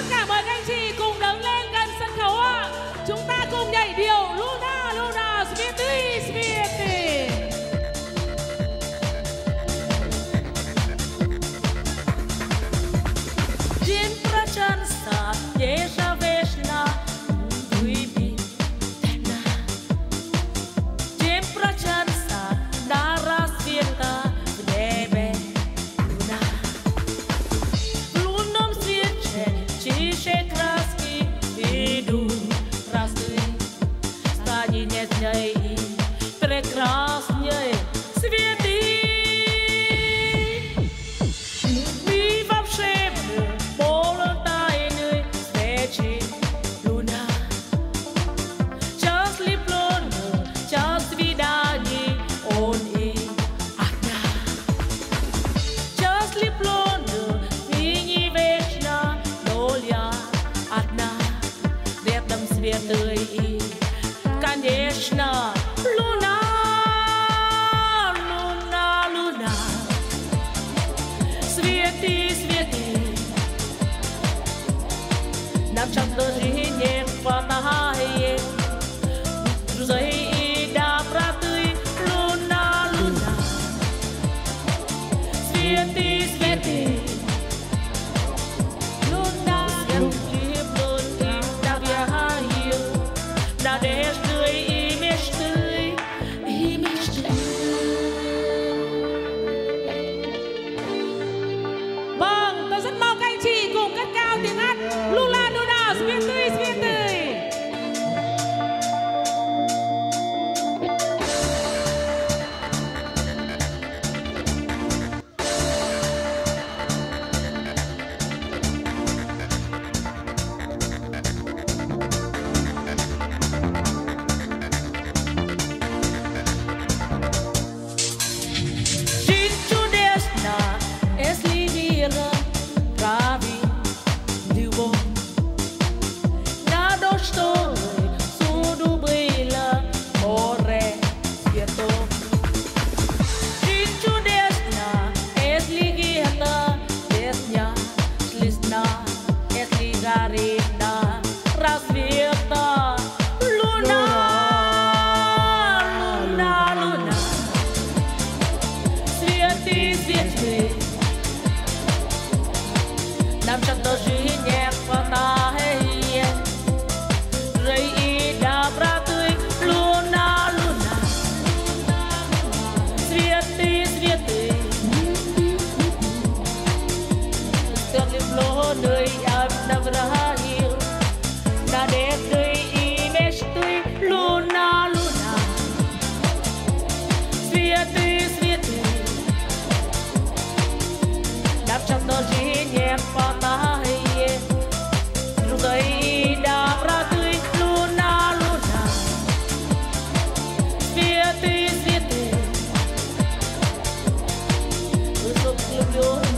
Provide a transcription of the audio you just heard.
cả mời các anh chị cùng đứng lên gần sân khấu ạ. Chúng ta cùng nhảy điệu Luna Luna Sweetie Sweetie. Dzień praczansa, jeża wieszna, wybi tena. Dzień praczansa, dara święta w niebie luna. W lunnym świecie cisze kraski idą rasy. Stanie nie z niej, прекрасniej świety. Bywa wszędzie pole tajny świeci luna. Czas liplony, czas widani on i Anna. Czas liplony, inni wieczna dolia одна. В этом свете и, конечно, луна, луна, луна. Свети, свети. Нам trong đời nhẹ và tai giây đã ra tươi luna, luna. Sвети, свети. Luna, liệp đơn im đã via đã để tươi image tươi, image tươi. Vâng, tôi rất mong các anh chị cùng cất cao tiếng hát Luna Luna Sweetie Sweetie. Dzień czudesna, jeśli wiele prawi любовь. Надо, чтобы всюду было море цветов. Жизнь чудесна, если где-то песня слышна, если горит на рассвета луна, луна, луна. Свети, свети. Нам trong đời nhẹ và tai rơi đã ra tươi luna, luna. Sвети, sвети. Tương liệp lô nơi em đã ra yêu đã đẹp tươi image tươi luna, luna. Sвети, sвети. Đáp trong đời nhẹ và tai rồi đã ra tươi luna, luna. Sвети, sвети. Ước liệp lúa